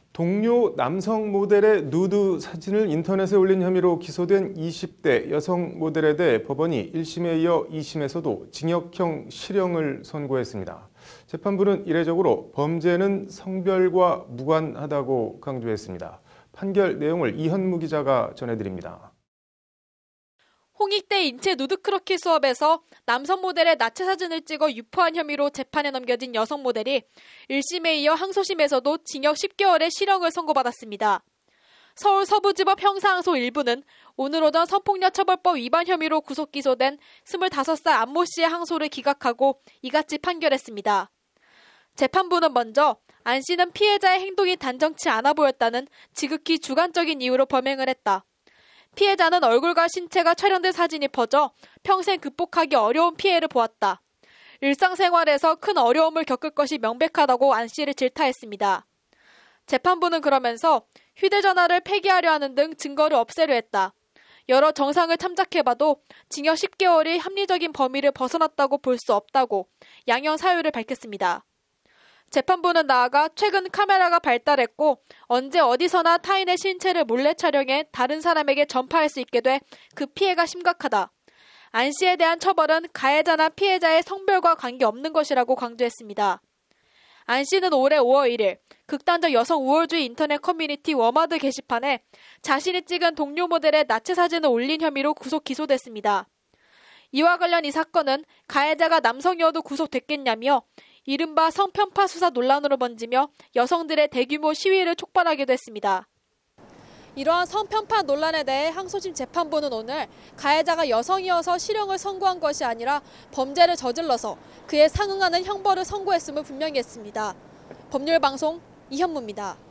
동료 남성 모델의 누드 사진을 인터넷에 올린 혐의로 기소된 20대 여성 모델에 대해 법원이 1심에 이어 2심에서도 징역형 실형을 선고했습니다. 재판부는 이례적으로 범죄는 성별과 무관하다고 강조했습니다. 판결 내용을 이현무 기자가 전해드립니다. 홍익대 인체 누드크로키 수업에서 남성 모델의 나체 사진을 찍어 유포한 혐의로 재판에 넘겨진 여성 모델이 1심에 이어 항소심에서도 징역 10개월의 실형을 선고받았습니다. 서울 서부지법 형사항소 1부는 오늘 오전 성폭력처벌법 위반 혐의로 구속 기소된 25살 안모 씨의 항소를 기각하고 이같이 판결했습니다. 재판부는 먼저 안 씨는 피해자의 행동이 단정치 않아 보였다는 지극히 주관적인 이유로 범행을 했다. 피해자는 얼굴과 신체가 촬영된 사진이 퍼져 평생 극복하기 어려운 피해를 보았다. 일상생활에서 큰 어려움을 겪을 것이 명백하다고 안 씨를 질타했습니다. 재판부는 그러면서 휴대전화를 폐기하려 하는 등 증거를 없애려 했다. 여러 정상을 참작해봐도 징역 10개월이 합리적인 범위를 벗어났다고 볼 수 없다고 양형 사유를 밝혔습니다. 재판부는 나아가 최근 카메라가 발달했고 언제 어디서나 타인의 신체를 몰래 촬영해 다른 사람에게 전파할 수 있게 돼 그 피해가 심각하다. 안 씨에 대한 처벌은 가해자나 피해자의 성별과 관계없는 것이라고 강조했습니다. 안 씨는 올해 5월 1일 극단적 여성 우월주의 인터넷 커뮤니티 워마드 게시판에 자신이 찍은 동료 모델의 나체 사진을 올린 혐의로 구속 기소됐습니다. 이와 관련 이 사건은 가해자가 남성이어도 구속됐겠냐며 이른바 성편파 수사 논란으로 번지며 여성들의 대규모 시위를 촉발하기도 했습니다. 이러한 성편파 논란에 대해 항소심 재판부는 오늘 가해자가 여성이어서 실형을 선고한 것이 아니라 범죄를 저질러서 그에 상응하는 형벌을 선고했음을 분명히 했습니다. 법률방송 이현무입니다.